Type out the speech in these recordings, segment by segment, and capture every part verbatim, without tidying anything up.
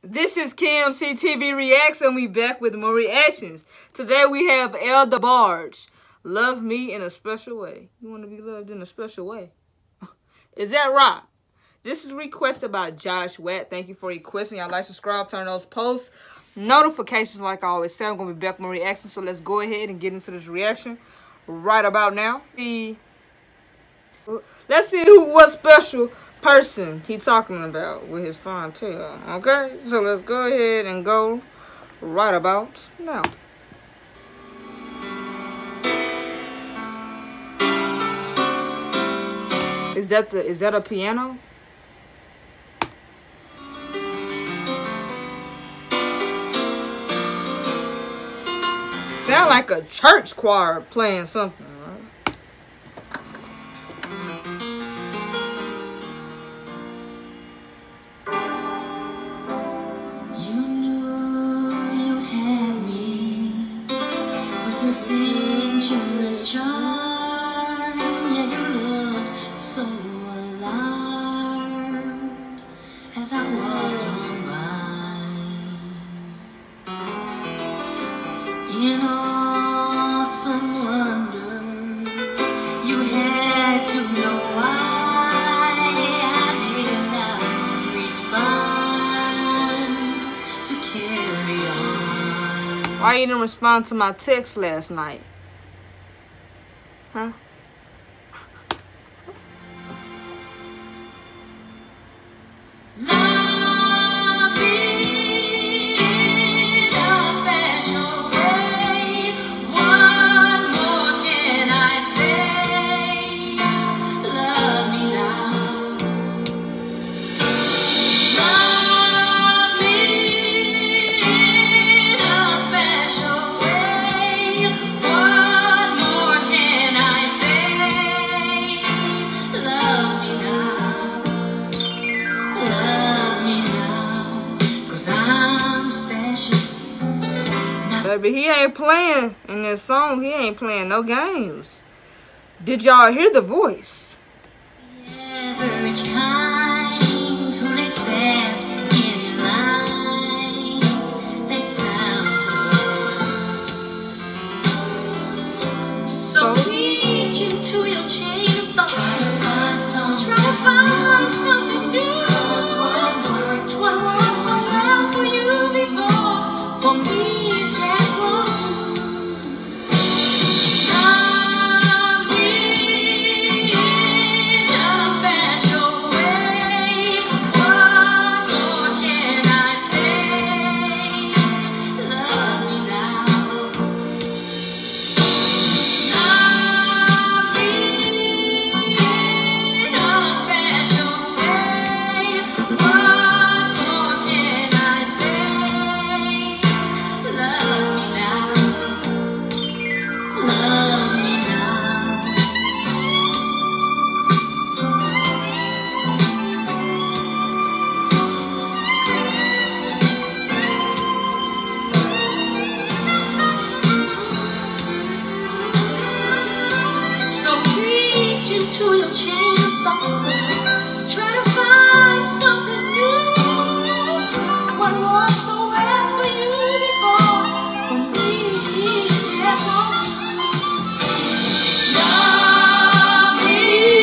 This is K M C T V Reacts, and we back with more reactions. Today we have DEBARGE. Love me in a special way. You want to be loved in a special way? Is that right? This is requested by Josh Watt. Thank you for requesting. Y'all like, subscribe, turn those posts notifications. Like I always say, I'm gonna be back with more reactions. So let's go ahead and get into this reaction right about now. The Let's see who what special person he talking about with his fine tail. Okay, so let's go ahead and go right about now. Is that the is that a piano? Sound like a church choir playing something. Sensuous charm, yeah, you looked so alarmed as I walked on by. In awesome wonder, you had to know why I did not respond to carry on. Why you didn't respond to my text last night? Huh? Love me in a special way. What more can I say? Love me now. Love me in a special way. What more can I say? Love me now. Love me now. 'Cause I'm special. Baby, he ain't playing in this song. He ain't playing no games. Did y'all hear the voice? The average kind who'll accept any line that sounds good. So reach into your chain of thought. Try to find something. Try to find something new. 'Cause what worked, what worked so well for you before, for me it just won't. Love me in a special way. What more can I say? Love me now. Love me in a special way. What more can I say? Love me now. Love me now. So reach into your chain of thought. Try to find something new. What worked so well for you before, for me it just won't. Love me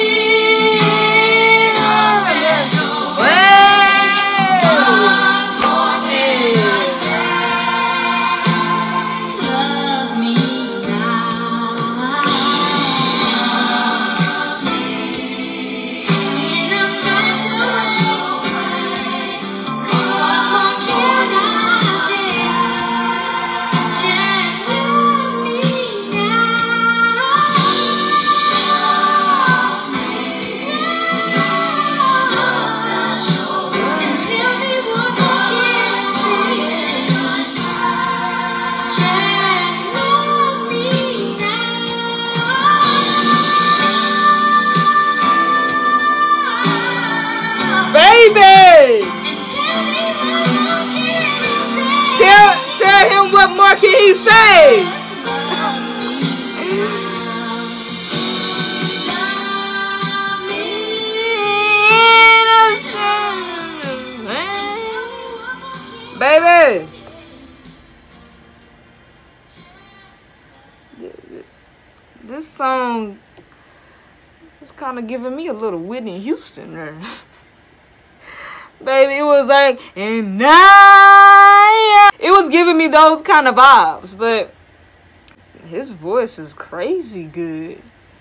in a special way. What more can I say? Love me now. Love me in a special way. What more can I say? Just love me now. Love me and tell me what more can I say? Just love me now. Baby! And tell me what more can I say? Tell, tell him what more can he say? Just love me now. Love me In a now. And tell me what more can Baby! This song is kind of giving me a little Whitney Houston there. Baby, it was like, and I... It was giving me those kind of vibes, but his voice is crazy good.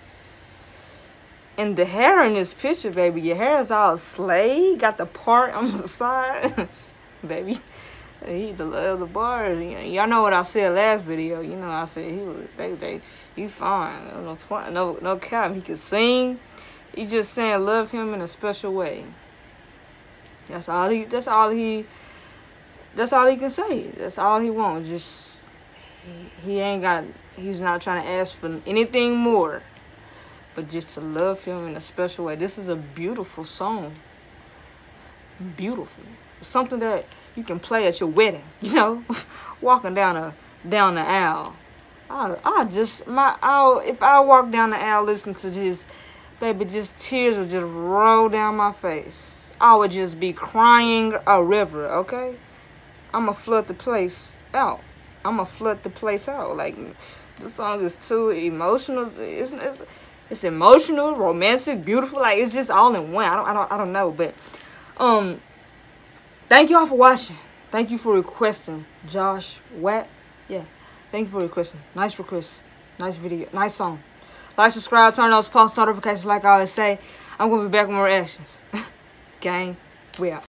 And the hair in this picture, baby, your hair is all slayed. Got the part on the side. Baby, he the the bars. Y'all know what I said last video. You know, I said he was, they, they, he fine. No, no, no cap. He could sing. He just saying love him in a special way. That's all he, that's all he, that's all he can say. That's all he wants. Just, he, he ain't got, he's not trying to ask for anything more. But just to love him in a special way. This is a beautiful song. Beautiful. It's something that you can play at your wedding, you know? Walking down a down the aisle. I I just my I'll if I walk down the aisle listen to this, baby, just tears would just roll down my face. I would just be crying a river, okay? I'ma flood the place out. I'ma flood the place out. Like, this song is too emotional. It's, it's It's emotional, romantic, beautiful. Like, it's just all in one. I don't, I don't, I don't know. But, um, thank y'all for watching. Thank you for requesting. Josh Watt. Yeah. Thank you for requesting. Nice request. Nice video. Nice song. Like, subscribe, turn on those post notifications like I always say. I'm going to be back with more reactions. Gang, we out.